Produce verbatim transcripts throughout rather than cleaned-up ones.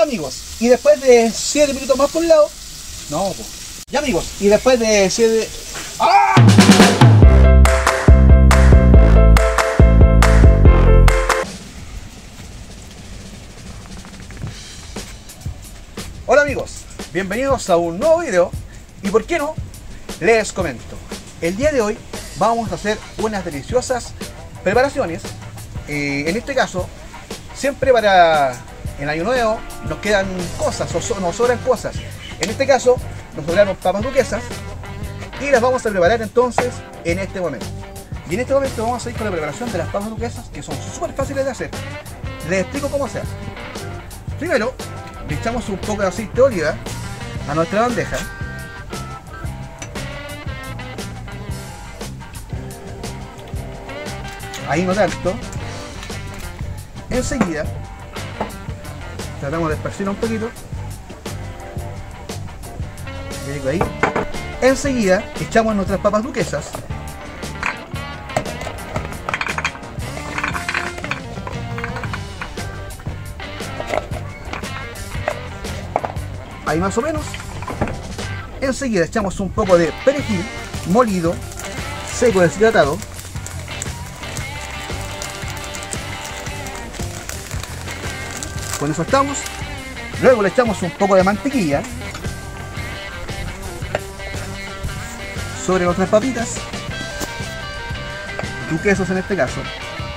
amigos, y después de siete minutos más por un lado. No, po. Ya amigos, y después de siete... ¡Ah! Hola amigos, bienvenidos a un nuevo video. Y por qué no, les comento. El día de hoy vamos a hacer unas deliciosas preparaciones. eh, En este caso, siempre para el año nuevo nos quedan cosas o so, nos sobran cosas. En este caso nos sobraron papas duquesas y las vamos a preparar entonces en este momento. Y en este momento vamos a ir con la preparación de las papas duquesas, que son súper fáciles de hacer. Les explico cómo se hace. Primero le echamos un poco de aceite de oliva a nuestra bandeja. Ahí no tanto. Enseguida tratamos de esparcirlo un poquito. Ahí. Enseguida echamos nuestras papas duquesas. Ahí más o menos. Enseguida echamos un poco de perejil molido, seco, deshidratado. Con eso estamos. Luego le echamos un poco de mantequilla sobre nuestras papitas duquesas en este caso.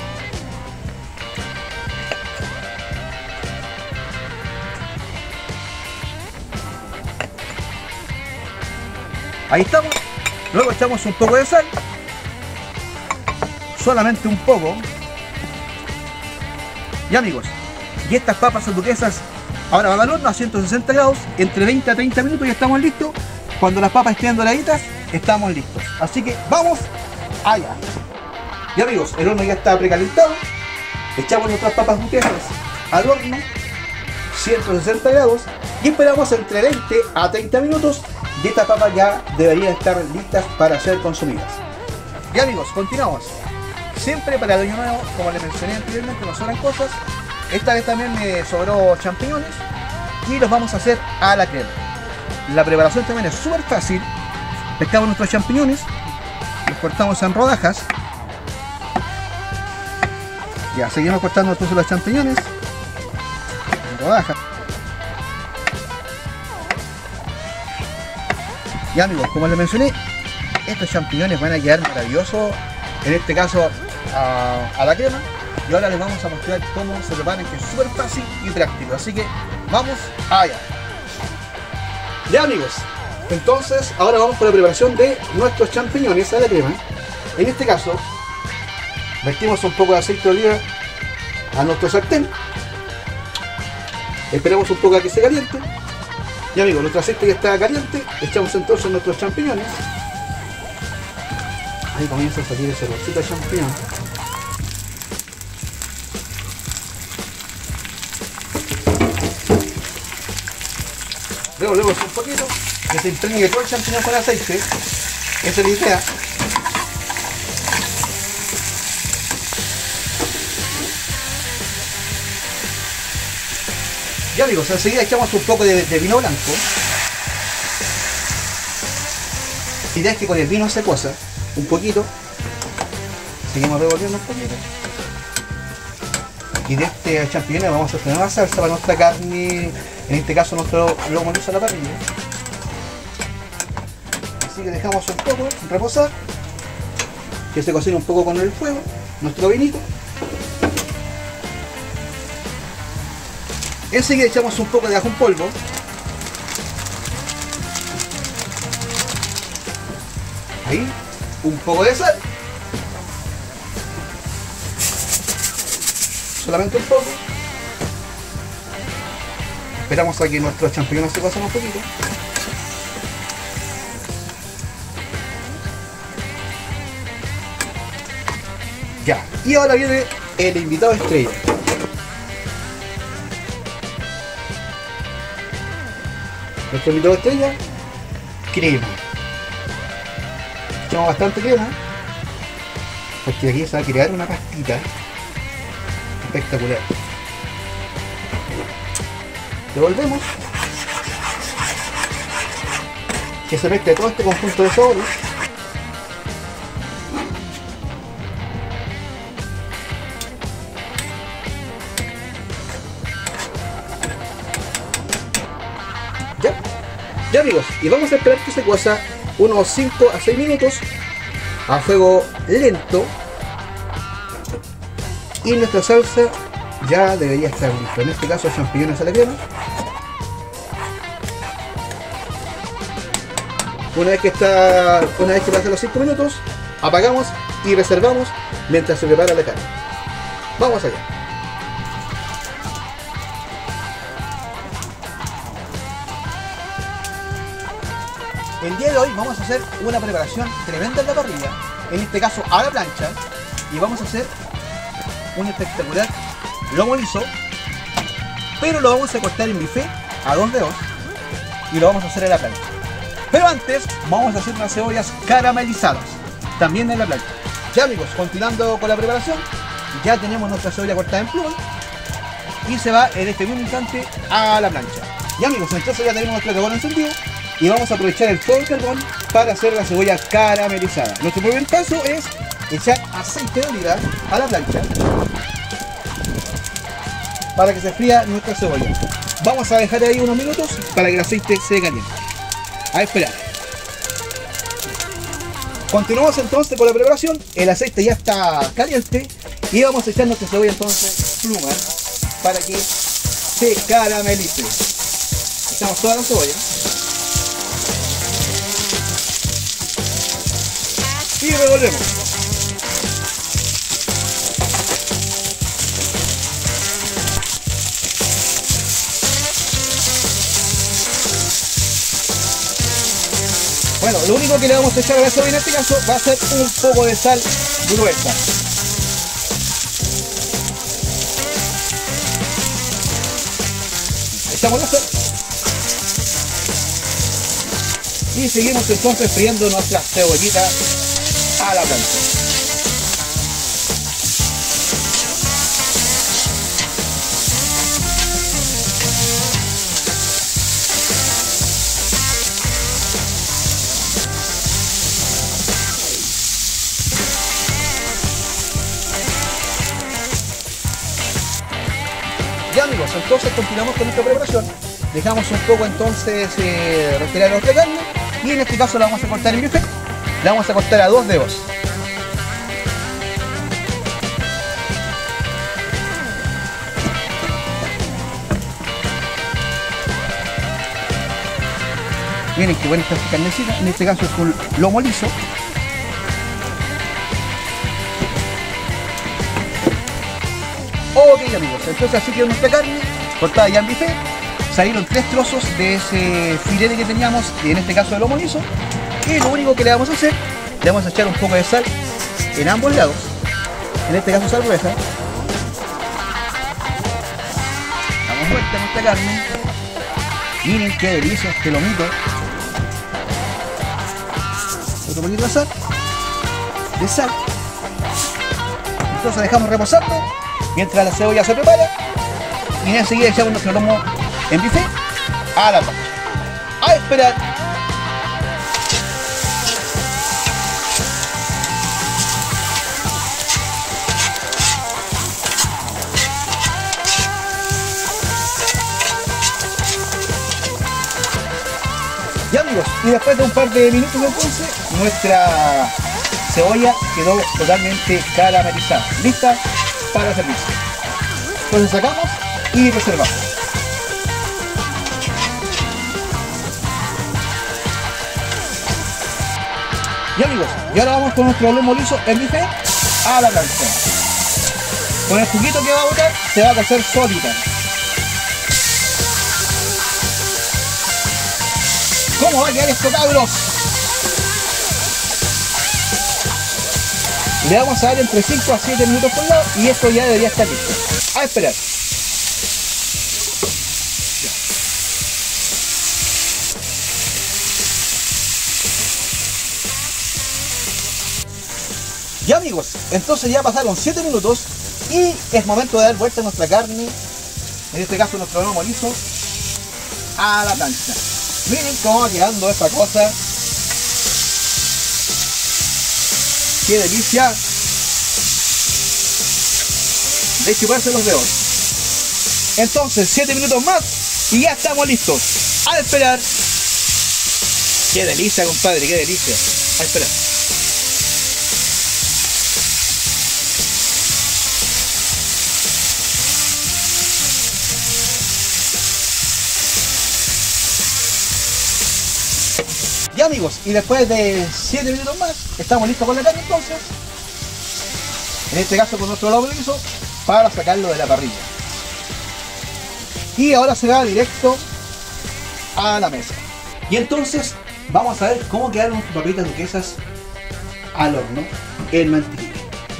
Ahí estamos. Luego echamos un poco de sal, solamente un poco. Y amigos, y estas papas duquesas ahora van al horno a ciento sesenta grados entre veinte a treinta minutos y estamos listos. Cuando las papas estén doraditas, estamos listos. Así que vamos allá. Y amigos, el horno ya está precalentado. Echamos nuestras papas duquesas al horno ciento sesenta grados y esperamos entre veinte a treinta minutos. Y estas papas ya deberían estar listas para ser consumidas. Y amigos, continuamos. Siempre para el año nuevo, como les mencioné anteriormente, nos sobran cosas. Esta vez también me sobró champiñones y los vamos a hacer a la crema. La preparación también es súper fácil. Pescamos nuestros champiñones, los cortamos en rodajas. Ya, seguimos cortando entonces los champiñones en rodajas. Y amigos, como les mencioné, estos champiñones van a quedar maravillosos, en este caso a, a la crema. Y ahora les vamos a mostrar cómo se preparan, que es súper fácil y práctico. Así que vamos allá. Ya amigos, entonces ahora vamos con la preparación de nuestros champiñones a la crema. En este caso, vertimos un poco de aceite de oliva a nuestro sartén. Esperamos un poco a que se caliente. Y amigos, nuestro aceite ya está caliente. Echamos entonces nuestros champiñones. Ahí comienza a salir ese bolsito de champiñón. Revolvemos un poquito, que se impregne todo el champiñón con aceite. Esa es la idea. Y amigos, enseguida echamos un poco de, de vino blanco. La idea es que con el vino se cosa un poquito. Seguimos revolviendo un poquito. Y de este champiñón vamos a tener una salsa para nuestra carne, en este caso nuestro lomo liso a la parrilla. Así que dejamos un poco reposar, que se cocine un poco con el fuego, nuestro vinito. Enseguida echamos un poco de ajo en polvo. Ahí, un poco de sal. Solamente un poco. Esperamos a que nuestros champiñones se cocen un poquito. Ya, y ahora viene el invitado estrella. Nuestro invitado estrella, crema. Echamos bastante crema, porque aquí se va a crear una pastita espectacular. Devolvemos. Que se mezcle todo este conjunto de sabores. Ya, ya amigos, y vamos a esperar que se cueza unos cinco a seis minutos a fuego lento. Y nuestra salsa ya debería estar lista. En este caso, champiñones a la crema. Una vez que está, una vez que pasan los cinco minutos, apagamos y reservamos mientras se prepara la carne. Vamos allá. El día de hoy vamos a hacer una preparación tremenda en la parrilla, en este caso a la plancha, y vamos a hacer un espectacular lomo liso, pero lo vamos a cortar en bife a dos dedos y lo vamos a hacer en la plancha. Pero antes vamos a hacer unas cebollas caramelizadas, también en la plancha. Ya amigos, continuando con la preparación, ya tenemos nuestra cebolla cortada en pluma y se va en este mismo instante a la plancha. Ya amigos, entonces ya tenemos nuestro carbón encendido y vamos a aprovechar el fuego del carbón para hacer la cebolla caramelizada. Nuestro primer paso es echar aceite de oliva a la plancha para que se fría nuestra cebolla. Vamos a dejar ahí unos minutos para que el aceite se caliente. A esperar. Continuamos entonces con la preparación. El aceite ya está caliente y vamos a echar nuestra cebolla entonces pluma para que se caramelice. Echamos toda la cebolla y revolvemos. Bueno, lo único que le vamos a echar a la cebolla en este caso va a ser un poco de sal gruesa. Echamos la sal. Y seguimos entonces friendo nuestras cebollitas a la plancha. Ya amigos, entonces continuamos con nuestra preparación. Dejamos un poco entonces eh, retirar nuestra carne y en este caso la vamos a cortar en bife. La vamos a cortar a dos dedos. Miren qué buena está esta carnecita. En este caso es un lomo liso. Ok amigos, entonces así quedó nuestra carne cortada ya en bife. Salieron tres trozos de ese filete que teníamos, en este caso de lomo liso. Y lo único que le vamos a hacer, le vamos a echar un poco de sal en ambos lados. En este caso sal gruesa. Damos vuelta a nuestra carne. Miren qué delicioso este lomito. Otro poquito de sal. De sal. Entonces dejamos reposando mientras la cebolla se prepara. Y enseguida echamos nuestro lomo en bife a la plancha. A esperar. Ya amigos, y después de un par de minutos entonces, nuestra cebolla quedó totalmente caramelizada, lista para servirse. Entonces sacamos y reservamos. Y amigos, y ahora vamos con nuestro lomo liso en bife a la plancha. Con el juguito que va a botar se va a cocer solita. ¿Cómo va a quedar esto, cabros? Le vamos a dar entre cinco a siete minutos por lado y esto ya debería estar listo. A esperar. Ya amigos, entonces ya pasaron siete minutos y es momento de dar vuelta a nuestra carne, en este caso nuestro lomo liso, a la plancha. Miren cómo va quedando esta cosa. ¡Qué delicia! De chuparse los dedos. Entonces, siete minutos más y ya estamos listos. A esperar. ¡Qué delicia, compadre! ¡Qué delicia! A esperar. Ya amigos, y después de siete minutos más, estamos listos con la carne entonces. En este caso con nuestro lado liso, para sacarlo de la parrilla. Y ahora se va directo a la mesa. Y entonces vamos a ver cómo quedaron nuestras papitas duquesas al horno en mantequilla.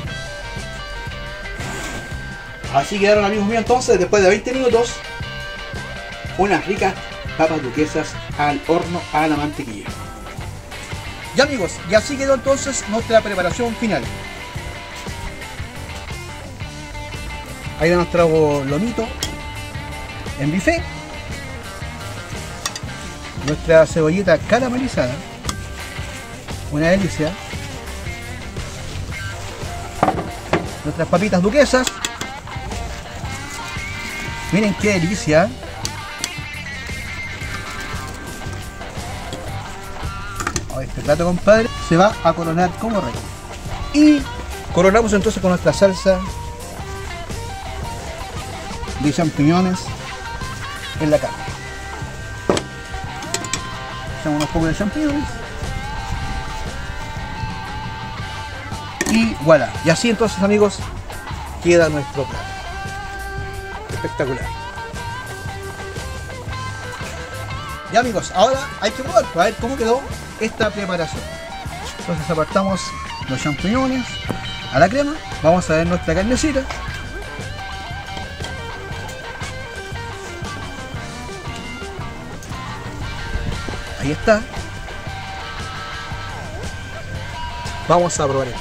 Así quedaron, amigos míos, entonces después de veinte minutos, unas ricas papas duquesas al horno a la mantequilla. Ya amigos, y así quedó entonces nuestra preparación final. Ahí va nuestro lomito en buffet, nuestra cebollita caramelizada, una delicia, nuestras papitas duquesas, miren qué delicia. Este plato, compadre, se va a coronar como rey. Y coronamos entonces con nuestra salsa de champiñones en la carne. Echamos unos pocos de champiñones y voilà. Y así entonces, amigos, queda nuestro plato. Espectacular. Ya amigos, ahora hay que probar para ver cómo quedó esta preparación. Entonces apartamos los champiñones a la crema. Vamos a ver nuestra carnecita. Ahí está. Vamos a probar esto.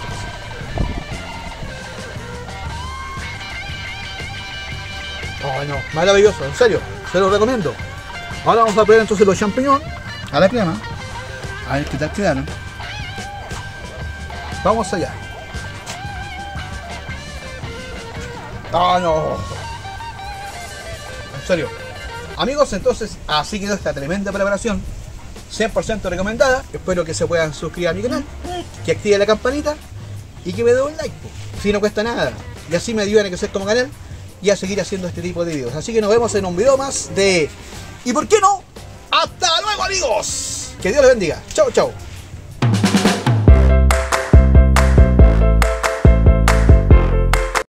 Oh no, maravilloso, en serio, se lo recomiendo. Ahora vamos a probar entonces los champiñones a la crema. A ver qué tal quedaron. Vamos allá. ¡Ah, no! En serio. Amigos, entonces así quedó esta tremenda preparación. cien por ciento recomendada. Espero que se puedan suscribir a mi canal, que activen la campanita y que me den un like. Si no cuesta nada. Y así me ayudan a crecer como canal y a seguir haciendo este tipo de videos. Así que nos vemos en un video más de... ¿Y por qué no? ¡Hasta luego, amigos! Que Dios les bendiga. Chau, chau.